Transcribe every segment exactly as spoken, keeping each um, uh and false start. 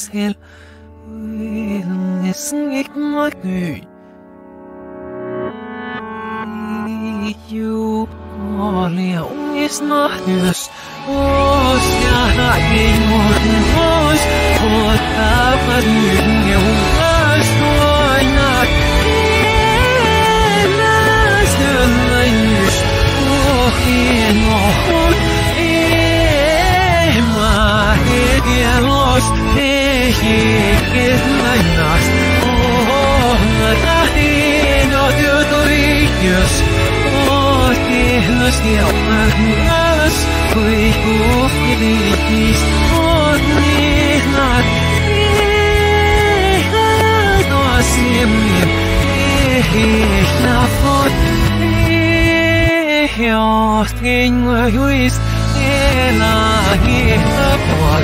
forskel. Næsten ikke noget nyt. Jo, og lærer unge snart nøs. Ås, jeg har ikke måden hos. Og der var den jo røst og nat. Ellers den er nys. Og hen og hul. Emma, ikke er los. Ikke er nas. Åh, der er noget du ikke. Og det er skjønnes. We both give it peace on me, not me. I see me, it's not for me. You're thinking where you is, and I hear the boy.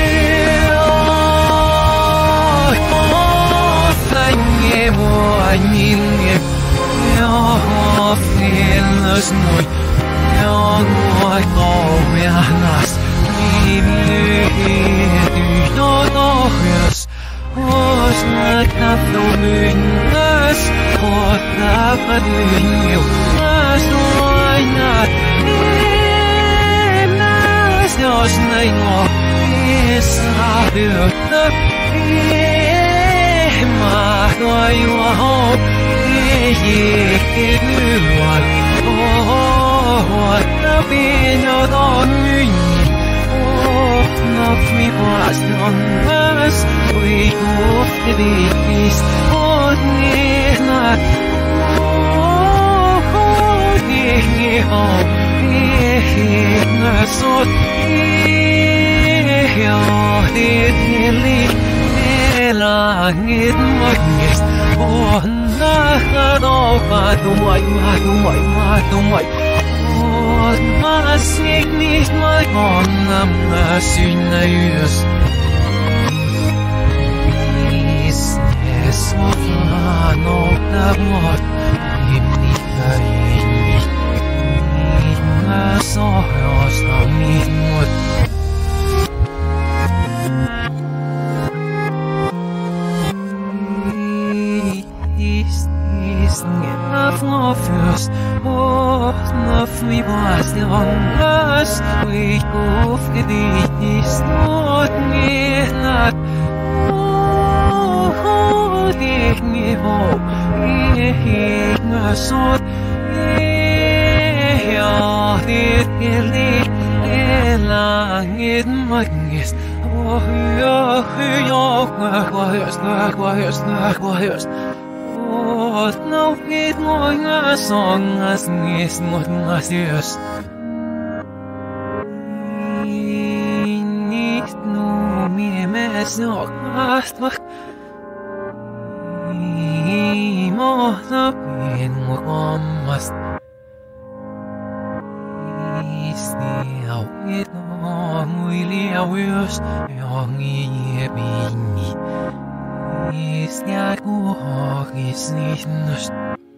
Oh, thank you, boy, you. You're feeling the snow. Jag går gårdarnas livet ut och sjöss och snacka flomynnes och tappad lyngjonas och einat Enas jag snänger Esa ute Ema då jag hopp Det gick nu What the pain of the moon? Oh, not me past on us. We go to the beast. Oh, not. Oh, oh, dear, oh, dear, so dear, oh, dear, Ela, it might Oh, not all, but the white, the white, the white. Ma sig nicht mal honom na synna ljus Is så fan och där bort Himni för himni Inga så hörs av mitt mot Is, is, nge från först Of me was the longest week of the east not me not oh take me home he na so ja det gildi ela it magnes oh ja ja vad hörs vad hörs vad hörs Oh, no, it going a song as is not as yours. Nicht nur mir mes noch fast was. I måste bin kommas. Is det av ett och möjliga vörs. Jag är bin Is jag går is nicht nöst